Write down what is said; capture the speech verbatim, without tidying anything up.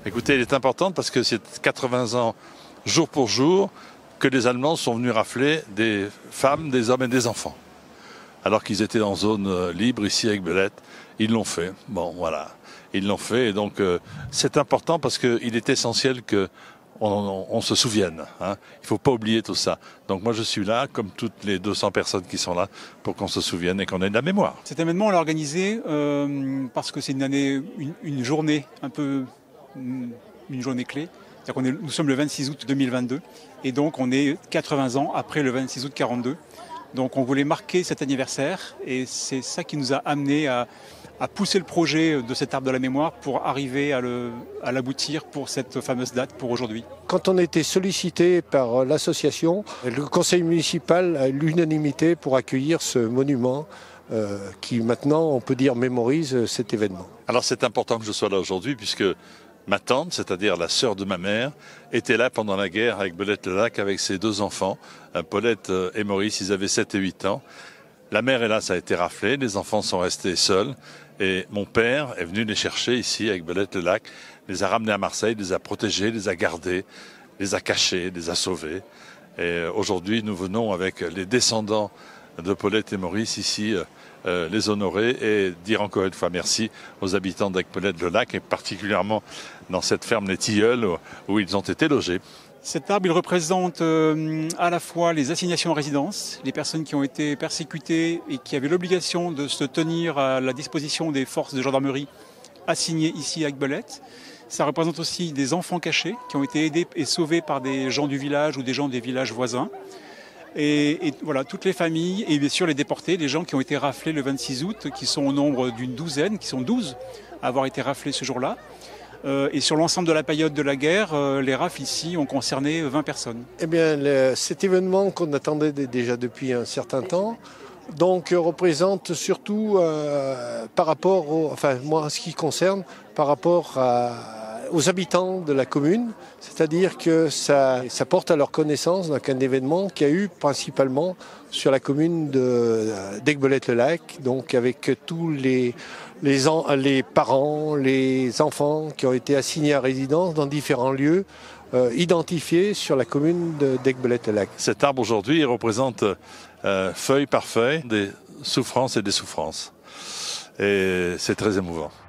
Écoutez, elle est importante parce que c'est quatre-vingts ans, jour pour jour, que les Allemands sont venus rafler des femmes, des hommes et des enfants. Alors qu'ils étaient en zone libre ici avec Belette, ils l'ont fait. Bon, voilà, ils l'ont fait. Et donc, euh, c'est important parce qu'il est essentiel que on, on, on se souvienne. Hein. Il ne faut pas oublier tout ça. Donc moi, je suis là, comme toutes les deux cents personnes qui sont là, pour qu'on se souvienne et qu'on ait de la mémoire. Cet événement, on l'a organisé euh, parce que c'est une année, une, une journée un peu, une journée clé. C'est-à-dire qu'on est, nous sommes le vingt-six août deux mille vingt-deux et donc on est quatre-vingts ans après le vingt-six août quarante-deux. Donc on voulait marquer cet anniversaire et c'est ça qui nous a amené à, à pousser le projet de cet arbre de la mémoire pour arriver à, le, à l'aboutir pour cette fameuse date, pour aujourd'hui. Quand on a été sollicité par l'association, le conseil municipal a l'unanimité pour accueillir ce monument euh, qui maintenant, on peut dire, mémorise cet événement. Alors c'est important que je sois là aujourd'hui puisque ma tante, c'est-à-dire la sœur de ma mère, était là pendant la guerre avec Belette-le-Lac avec ses deux enfants, Paulette et Maurice, ils avaient sept et huit ans. La mère, hélas, a été raflée, les enfants sont restés seuls et mon père est venu les chercher ici avec Belette-le-Lac, les a ramenés à Marseille, les a protégés, les a gardés, les a cachés, les a sauvés. Et aujourd'hui, nous venons avec les descendants de Paulette et Maurice ici euh, les honorer et dire encore une fois merci aux habitants d'Aiguebelette-le-Lac et particulièrement dans cette ferme Les Tilleuls où, où ils ont été logés. Cet arbre, il représente euh, à la fois les assignations en résidence, les personnes qui ont été persécutées et qui avaient l'obligation de se tenir à la disposition des forces de gendarmerie assignées ici à Aiguebelette. Ça représente aussi des enfants cachés qui ont été aidés et sauvés par des gens du village ou des gens des villages voisins. Et, et voilà, toutes les familles et bien sûr les déportés, les gens qui ont été raflés le vingt-six août, qui sont au nombre d'une douzaine, qui sont douze à avoir été raflés ce jour-là. Euh, et sur l'ensemble de la période de la guerre, euh, les rafles ici ont concerné vingt personnes. Eh bien, le, cet événement qu'on attendait déjà depuis un certain temps, donc euh, représente surtout euh, par rapport, au, enfin moi, ce qui concerne, par rapport à aux habitants de la commune, c'est-à-dire que ça, ça porte à leur connaissance donc un événement qui a eu principalement sur la commune de, d'Aiguebelette-le-Lac, donc avec tous les, les, en, les parents, les enfants qui ont été assignés à résidence dans différents lieux euh, identifiés sur la commune de, d'Aiguebelette-le-Lac. Cet arbre aujourd'hui il représente euh, feuille par feuille des souffrances et des souffrances. Et c'est très émouvant.